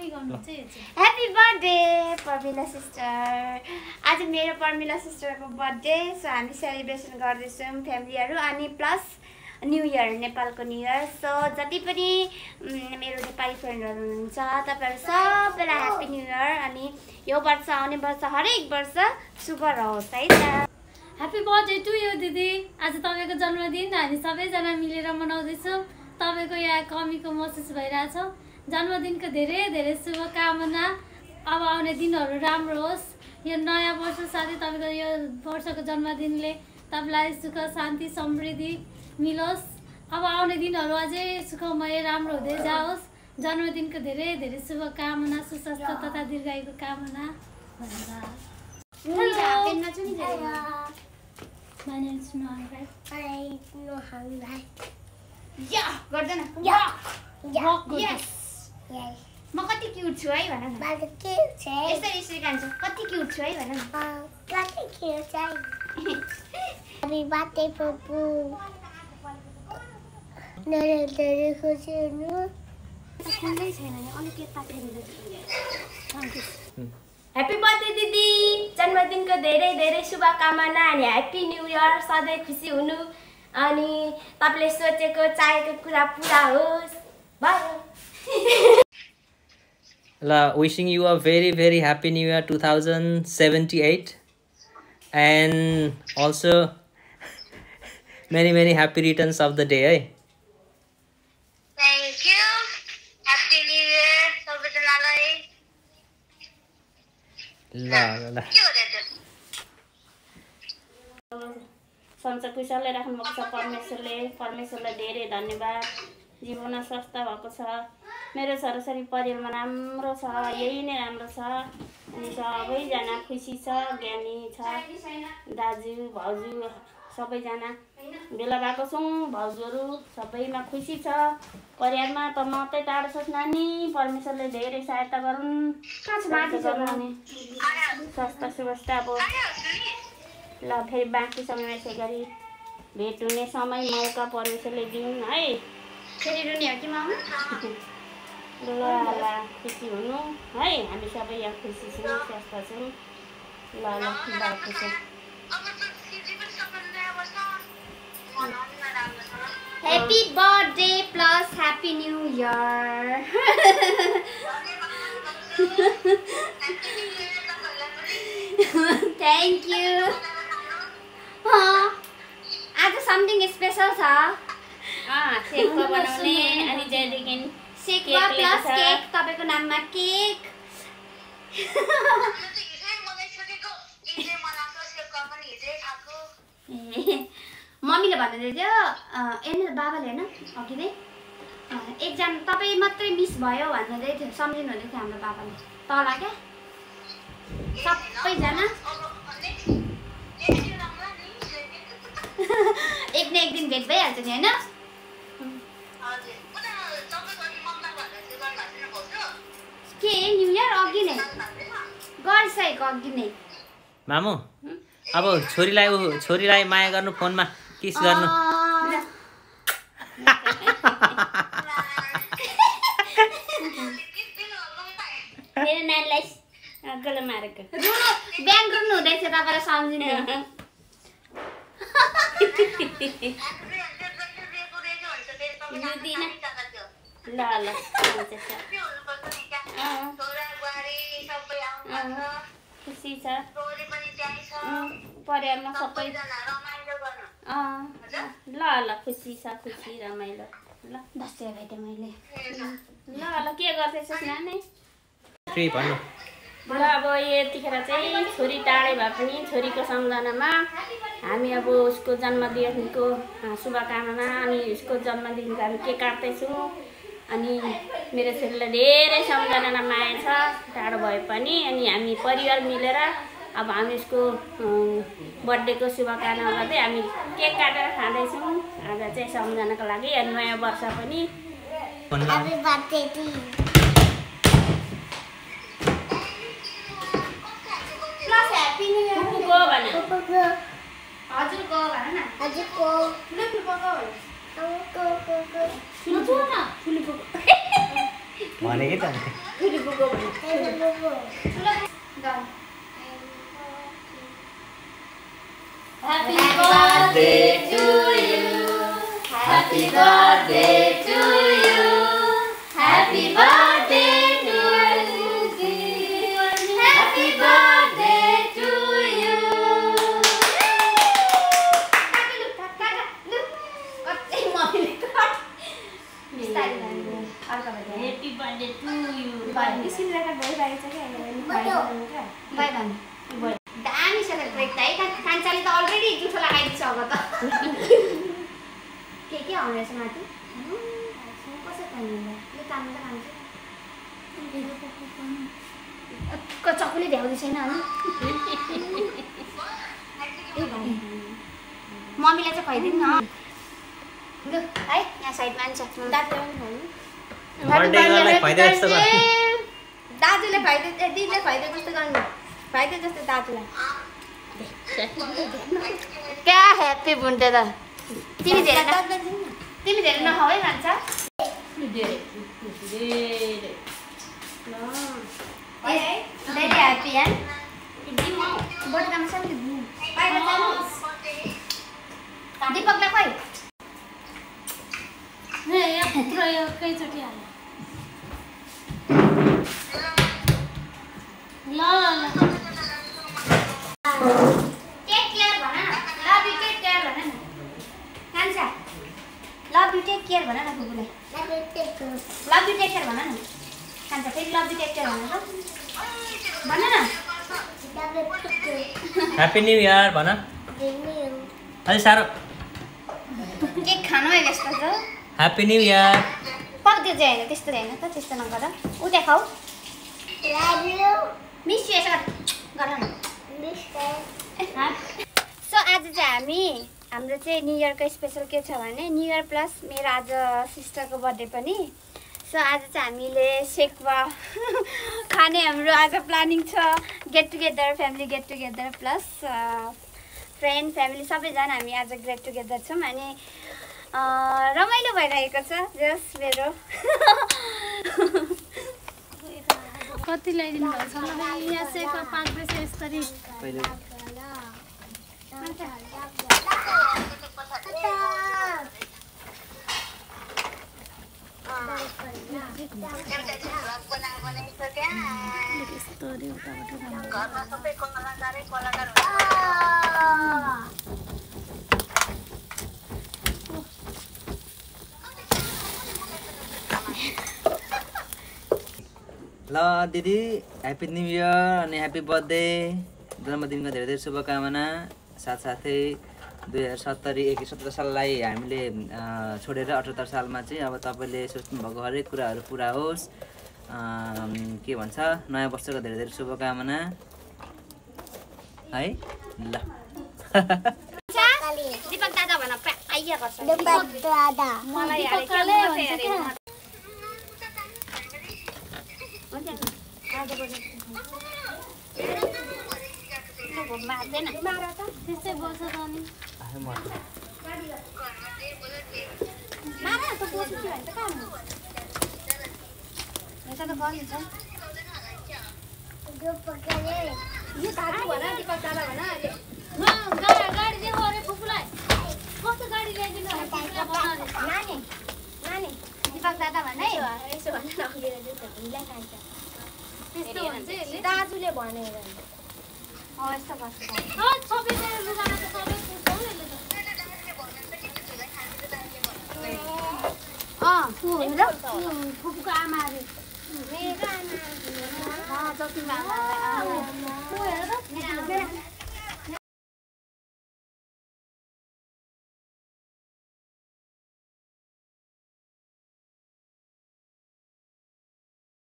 Happy birthday Parmila sister. आज मेरो पर्मिला सिस्टरको बर्थडे, सो हामी सेलिब्रेसन गर्दैछौँ फ्यामिलीहरू, अनि प्लस न्यू इयर, नेपालको न्यू इयर। सो जति पनि मेरो नेपाली फ्रेन्डहरू हुनुहुन्छ तपाईँहरू सबैलाई ह्याप्पी न्यू इयर, अनि यो वर्ष आउने वर्ष हरेक वर्ष शुभ रहोस् है त। ह्यापी बर्थडे टु यु दिदी। आज तपाईँको जन्मदिन हामी सबैजना मिलेर मनाउँदैछौँ। तपाईँको यहाँ कमीको महसुस भइरहेछ। जन्मदिनको धेरै धेरै शुभकामना। अब आउने दिनहरू राम्रो होस्। यो नयाँ वर्ष साथै तपाईँको यो वर्षको जन्मदिनले तपाईँलाई सुख शान्ति समृद्धि मिलोस्। अब आउने दिनहरू अझै सुखमय राम्रो हुँदै जाओस्। जन्मदिनको धेरै धेरै शुभकामना, सुस्वास्थ्य तथा दीर्घायुको कामना। My name is Nohan. I know how that. गर्दैन Yes. म कति क्युट छु है भन न। But the cute यसरी यसरी कान्छ कति क्युट छु है भन न। What the cute Happy birthday, Pooh. No, खुसी हुनु। सुन्दै छैन नि, अलिक यता फेरि। ह्यापी बर्थडे दिदी, जन्मदिनको धेरै धेरै शुभकामना अनि ह्याप्पी न्यू इयर। सधैँ खुसी हुनु अनि तपाईँले सोचेको चाहेको कुरा पुरा होस्। Bye. Wishing you a very very happy new year 2078, and also many happy returns of the day. Thank you. Happy New Year, सबैजनालाई। ल सन्चै कुशलले राख्नुभएको छ परमेश्वरलाई धेरै धन्यवाद। जीवन स्वस्थ भएको छ, मेरो छोराछोरी परिवारमा राम्रो छ, यही नै राम्रो छ। अनि सबैजना खुसी छ, ज्ञानी छ, दाजु भाउजू सबैजना भेला भएको छौँ। भाउजूहरू सबैमा खुसी छ। परिवारमा त मात्रै टाढो छ नानी, परमेश्वरले धेरै सहायता गरून्। स्वास्थ्य सुवस्था अब ल फेरि बाँकी समयमा यसै गरी भेट हुने समय मौका परमेश्वरले दिउन् है। फेरि रुने हो कि मामा? ल खुसी हुनु है, हामी सबै यहाँ खुसी छौँ, स्वस्थ छौँ। ल बाँकी छौँ। Happy birthday plus happy new year. Thank you. आज समथिङ स्पेसल छ। सेकवा बनाउने अनि जयदेखि सेकवा प्लस केक, तपाईँको नाममा केक। मम्मीले भन्दै थियो एन बाबाले होइन अघि नै एकजना तपाईँ मात्रै मिस भयो भन्दै थियो, सम्झिनु हुँदै थियो हाम्रो बाबाले तल क्या सबैजना। एक न एक दिन भेट भइहाल्छ नि होइन? के न्यु इयर अघि नै गरिसकेको, अघि नै। मामु अब छोरीलाई माया गर्नु, फोनमा किस गर्नु। मेरो नानीलाई गलो मारेको बिहान रुनु हुँदैछ, तपाईँलाई सम्झिनु। ल खुसी छ परिवारमा सबै। ल खुसी छ, खुसी रमाइलो। ल दसैँ भेटेँ मैले। ल के गर्दैछस् नानी? भन्नु। ल अब यतिखेर चाहिँ छोरी टाढै भए पनि छोरीको सम्झनामा हामी अब उसको जन्मदिनको शुभकामना अनि उसको जन्मदिनको हामी केक काट्दैछौँ। अनि मेरो छोरीलाई धेरै सम्झना माया छ, टाढो भए पनि। अनि हामी परिवार मिलेर अब हामी उसको बर्थडेको शुभकामना गर्दै हामी केक काटेर खाँदैछौँ आज चाहिँ सम्झनाको लागि। अनि नयाँ वर्ष पनि Happy birthday to you. Plus happy new year पुगो भन। हजुरको भन न। हजुरको भनेकै त भनेकै त गो Happy birthday to you. Happy birthday to you. Happy birthday to you. Happy birthday to you. Happy birthday to you. दामी छ त ब्रेक त है कान्छाले त अलरेडी जुठो लगाइदिसक्यो त के आउँदैछ माथि कसो खानुहुन्छ यो ताम्नु त खान्छ चकुले भ्याउँदै छैन अनि मम्मीलाई चाहिँ खुवाइदिनु न लु है यहाँ साइडमा नि छ दाजुले खुवाइदिए दिदीले खुवाइदिए कस्तो गर्नु खुवाइदिए जस्तो दाजुलाई क्या ह्याप्पी बुन्टे त तिमी धेरै नखाऊ है खान्छ भेरी ह्याप्पी है दीपकलाई खोइ एकैचोटि हाल ल टेक केयर भन न लभ यु टेक केयर भन न कान्छा लभ यु टेक केयर भन न फुपूलाई लभ यु टेक केयर भन न कान्छा फेरि लभ यु टेक केयर भन न ह्याप्पी न्यू इयर भन अलि साह्रो केक खानुमै व्यस्त छ ह्याप्पी न्यू इयर पक्दै चाहिँ होइन त्यस्तो होइन त त्यस्तो नगर उ देखाऊ मिस यु यसो गर न सो आज चाहिँ हाम्रो चाहिँ न्यु इयरको स्पेसल के छ भने न्यु इयर प्लस मेरो आज सिस्टरको बर्थडे पनि सो आज चाहिँ हामीले सेक्वा खाने हाम्रो आज प्लानिङ छ get together family get together plus friend family सबैजना हामी आज गेट टुगेदर छौँ अनि रमाइलो भइरहेको छ जस मेरो कति ल्याइदिनु भएको छ यहाँ सेक्वा 5 बजे यसरी ल दिदी ह्याप्पी न्यू इयर अनि ह्याप्पी बर्थडे जन्मदिनको धेरै धेरै शुभकामना साथसाथै 2017 साललाई हामीले छोडेर 78 सालमा चाहिँ अब तपाईँले सोच्नुभएको हरेक कुराहरू पुरा होस् के भन्छ नयाँ वर्षको धेरै धेरै शुभकामना है ल दीपक दादा भन आइया गर्छ मलाई त्यस्तै बोल्छ त अनि गाडी दिएको अरे फुपूलाई कस्तो गाडी ल्याइदिनु नानी दीपक दादा भन है यसो भन दाजुले भनेर यस्तो गर्छ फुपूको आमा अरे मेरो आमा